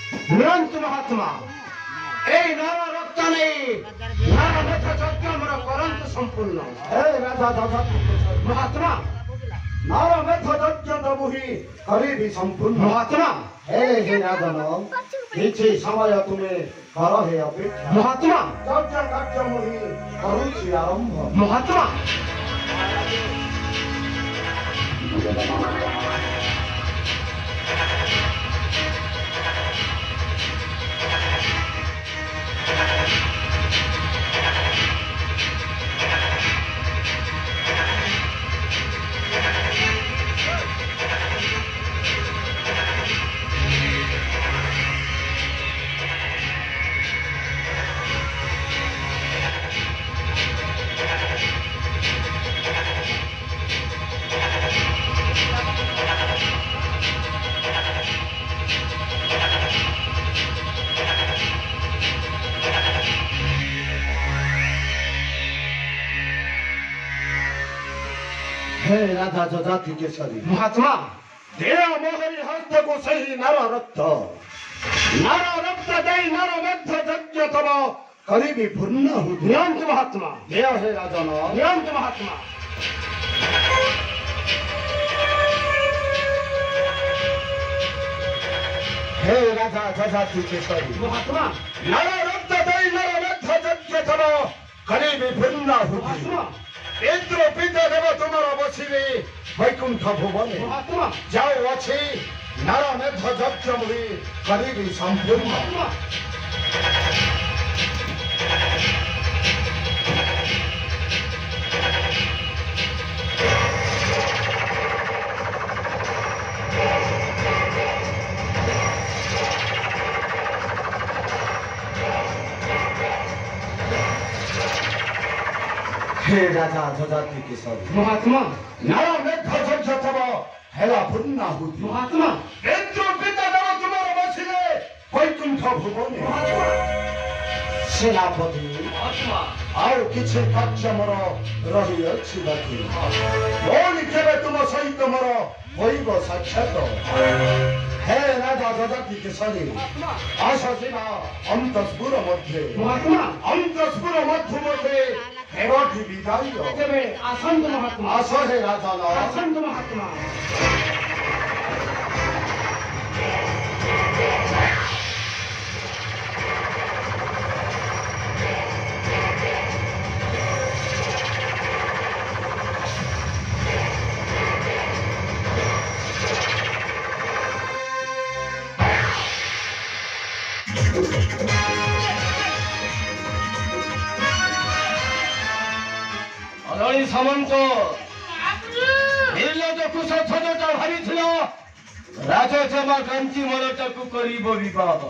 ନିଅନ୍ତୁ ମହାତ୍ମା ଏଇ ନର ରକ୍ତ ନେଇ ନର ମେଧ ଯଜ୍ଞ ମୋର କରନ୍ତୁ ସମ୍ପୂର୍ଣ୍ଣ। ହେ ରାଜା ଦାଦା ମହାତ୍ମା ନର ମେଧ ଯଜ୍ଞ ଦବୁ ହିଁ କରିବି ସମ୍ପୂର୍ଣ୍ଣ। ମହାତ୍ମା ହେ ହେ ରାଜନ କିଛି ସମୟ ତୁମେ କର ହେ ଅପେକ୍ଷା। ମହାତ୍ମା ଯଜ୍ଞ କାର୍ଯ୍ୟ ମୁଁ ହିଁ କରୁଛି ଆରମ୍ଭ। ମହାତ୍ମା हे राजा जजाति केसरी ମହାତ୍ମା देह मोहरी हस्त को सही नर रक्त देई नर मध्य यज्ञ तब करीबी पूर्ण हो। ନିଅନ୍ତୁ ମହାତ୍ମା देह हे राजन ନିଅନ୍ତୁ ମହାତ୍ମା हे राजा जजाति केसरी ମହାତ୍ମା नर रक्त देई नर मध्य यज्ञ तब करीबी पूर्ण हो। ମହାତ୍ମା इंद्र पिता देव तुमर बसिले वैकुंठ भुवने ମହାତ୍ମା जाओ अच्छी नर मेध यज्ञ मुहि करीबी संपूर्ण। ମହାତ୍ମା हे राजा जजाति केसरी ମହାତ୍ମା नर मेध यज्ञ तब हेला पूर्ण हो। ମହାତ୍ମା इंद्र पिता देव तुमर बसिले वैकुंठ भुवने सेनापति ମହାତ୍ମା ଆଉ କିଛି କାର୍ଯ୍ୟ ମୋର ରହିଅଛି ବାକି। ଭଉଣୀ କେବେ ତୁମ ସହିତ ମୋର ହୋଇବ ସାକ୍ଷାତ। ହେ ରାଜା ଜଜାତି କେଶରୀ ଆସ ଯିବା ଅନ୍ତଃପୁର ମଧ୍ୟରେ। ମହାତ୍ମା ଅନ୍ତଃପୁର ମଧ୍ୟରେ ହେବଠି ବିଦାୟ। ତେବେ ଆସନ୍ତୁ ମହାତ୍ମା ଆସ ହେ ରାଜନ ଆସନ୍ତୁ ମହାତ୍ମା ଅରଣି ସାମନ୍ତ ନିର୍ଲଜ କୁଶଧ୍ୱଜଟା ଭାବିଥିଲ ରାଜଜମା କାଞ୍ଚି ମନଟାକୁ କରିବ ବିବାହ।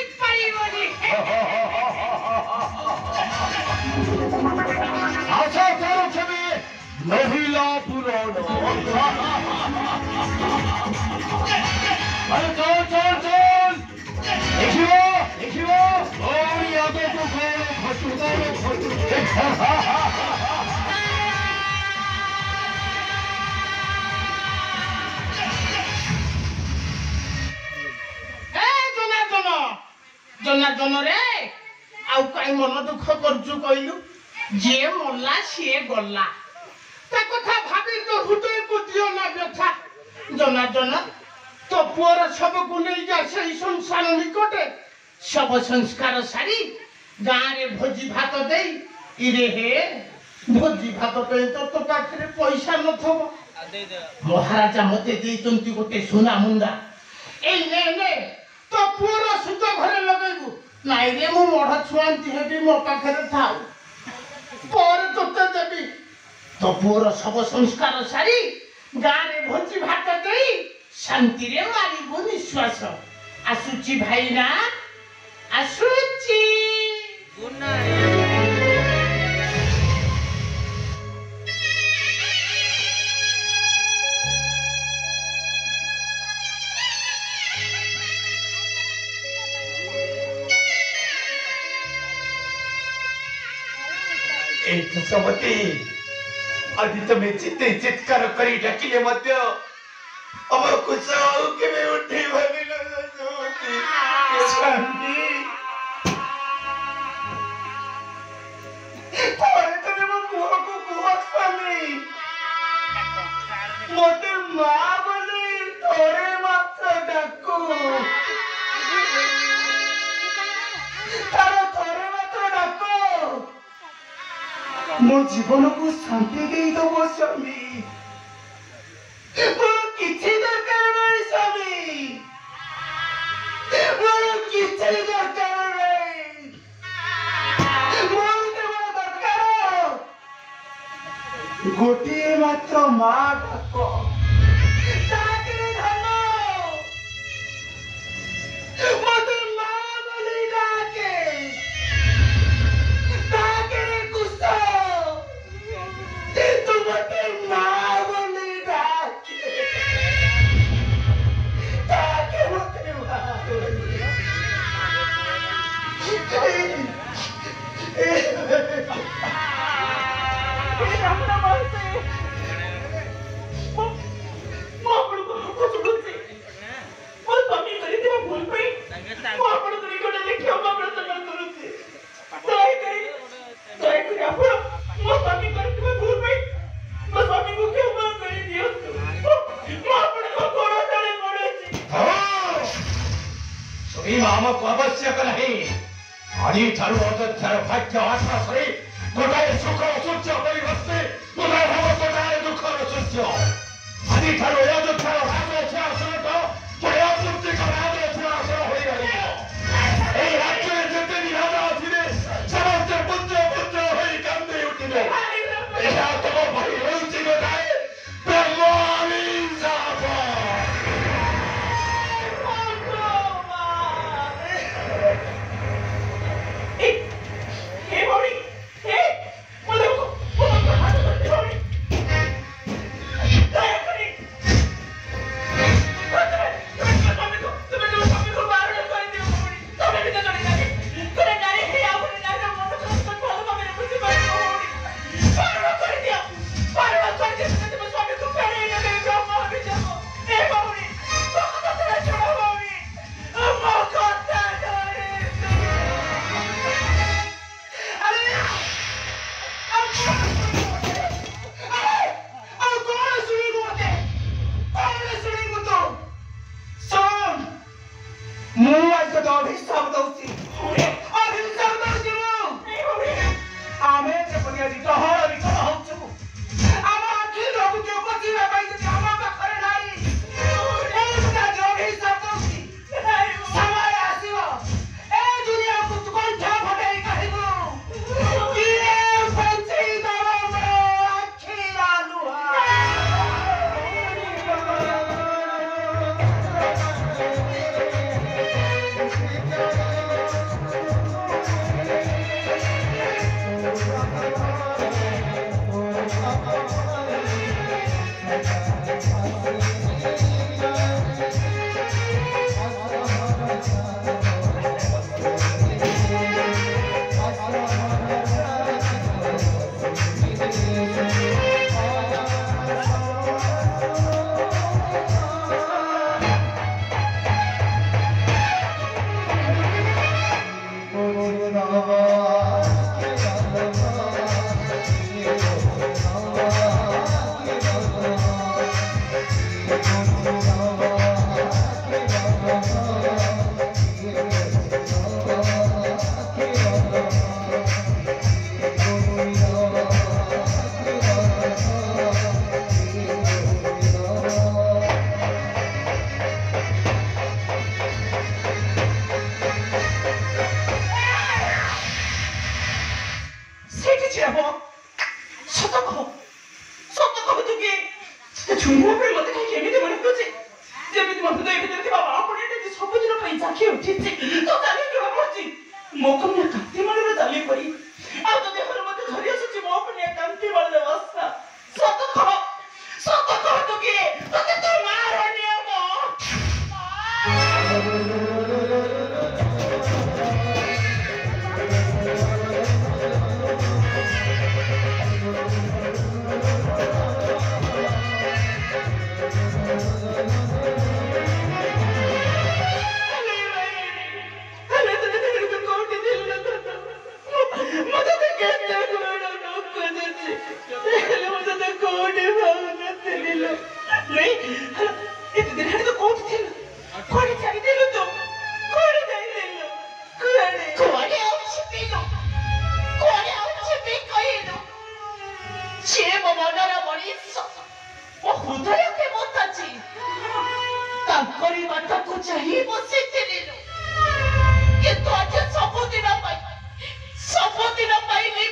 ଆଶା କରୁଥିବେ ମହିଳା ପୁରାଣ। ଆରେ ଚଲ ଚଲ ଚଲ ଦେଖିବ ଦେଖିବ ଭଉଣୀ ଆଗକୁ କଣ ଘଟୁ କଣ ଘଟୁ। ଜନାର୍ଦ୍ଦନ ରେ ଆଉ କାଇଁ ମନ ଦୁଃଖ କରୁଛୁ କହିଲୁ? ଯିଏ ମଲା ସିଏ ଗଲା, ତା କଥା ଭାବି ତୋ ହୃଦୟକୁ ଦିଅ ନା ବ୍ୟଥା। ଜନାର୍ଦ୍ଦନ ତୋ ପୁଅର ଶବକୁ ନେଇଯା ସେଇ ସଂସାର ନିକଟେ, ଶବ ସଂସ୍କାର ସାରି ଗାଁରେ ଭୋଜି ଭାତ ଦେଇ ଇରେ ହେ ଭୋଜି ଭାତ ପାଇଁ ତ ତୋ ପାଖରେ ପଇସା ନଥିବ। ମହାରାଜା ମତେ ଦେଇଛନ୍ତି ଗୋଟେ ସୁନା ମୁଣ୍ଡା, ଏଇ ନେ ନେ तो पूरा सुत घरे लगेबू नाई रे मु मढ़ छुआंती हेबी मो पाखरे थाउ पर तोते देबी। तो पूरा सब संस्कार सारी गाँ रे भोजी भात देई शांति रे मारिबू निश्वास। आसुची भाई ना आसुची समती अभी तुम्हें चित्ते चित्कार करी डकिले मध्य अमर कुछ के में उठी भाभी समती शांति थोड़े थोड़े वो मुँह को कुआ स्वामी मोटे माँ बोले थोड़े मात्र डाकू तारो थोड़े मात्र डाकू मो जीवन को शांति दे दो स्वामी मोर किसी दरकार नहीं स्वामी मोर किसी दरकार नहीं मोर केवल दरकार गोटे मात्र माँ डाक ताकरे धन मते माँ बोली डाके ताकरे कुछ तू मते माँ बोली डाके ताके मते माँ बोली ଆମକୁ ଆବଶ୍ୟକ ନାହିଁ ଆଜିଠାରୁ ଅଯୋଧ୍ୟାର ଭାଗ୍ୟ ଆଶା ସରି ଗୋଟାଏ ସୁଖର ସୂର୍ଯ୍ୟ ପରିବର୍ତ୍ତେ ଉଦୟ ହେବ ଗୋଟାଏ ଦୁଃଖର ସୂର୍ଯ୍ୟ ଆଜିଠାରୁ ଅଯୋଧ୍ୟାର ରାଜ ସିଂହାସନ ଜୟମୂର୍ତ୍ତିଙ୍କ ରାଜ ସିଂହାସନ ହୋଇପାରିବ ଏହି ରାଜ୍ୟରେ ଯେତେ ବି ରାଜା ଅଥିବେ ସମସ୍ତେ ପୁତ୍ର ପୁତ୍ର ହୋଇ କାନ୍ଦି ଉଠିବେ ଏହା ତମ ଭାଇ ହେଉଛି ଗୋଟାଏ ବ୍ରହ୍ମାଭିଶାପ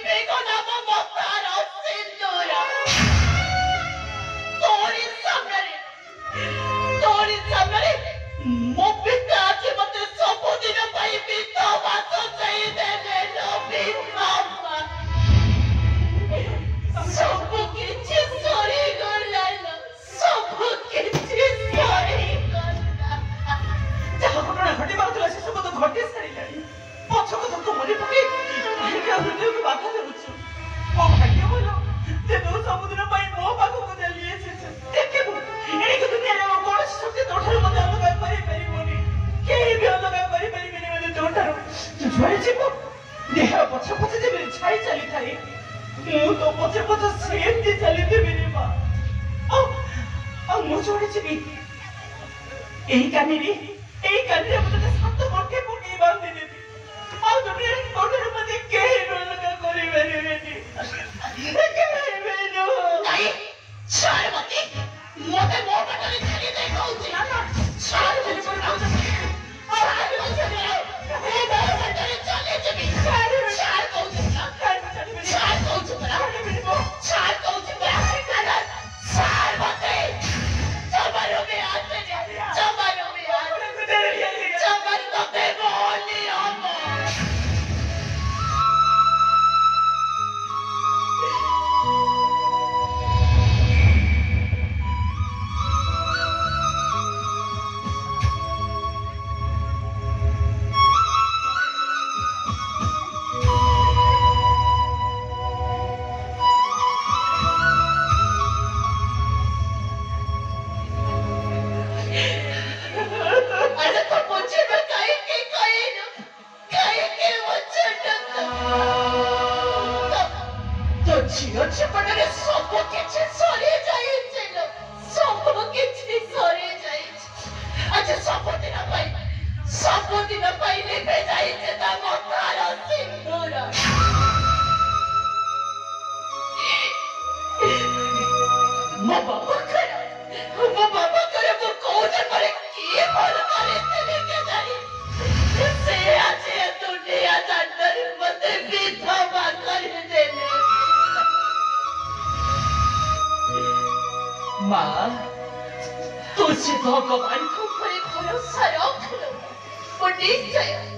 बेगो नाम मतार सिंदूर तोरी सामने मो पिता आज मते सब दिन पाई पिता बात सही देले नो पिता सब किछि सरी गला सब किछि सरी गला जहाँ घटना घटी बात से सब तो घटी सारी पछ को तो मने पके क्या हृदय को बाधा करूछु ओ भाग्य बोलो जे दो समुद्र पाई मो पाखो को चलिए से देखे एनी को दुनिया रे कोन शक्ति तोठार मते अलग पारी पारी बोनी के भी अलग पारी पारी मेरे मते तोठार जो छुई छिपो देह पछ पछ जे मेरे छाई चली थाई मु तो पछ पछ सेम जे चली दे मेरे बा आ मु छोड़ी छिबी एही कानी रे मते सात मोटे पुनी बांधी दे आ दुनिया रे कोन मते के भी अलग करी मेरे बेटी नहीं शारवती मोटे मो बटले चली दे कहूची ना शारवती पर कहूची और आगे चली ए दार बटले चली जबी शार कहूची ना शार कहूची ना शार कहूची ना शारवती चमारो में आते चमारो तो पे बोली हम माँ तुझे भगवान को भरोसा रखो निश्चय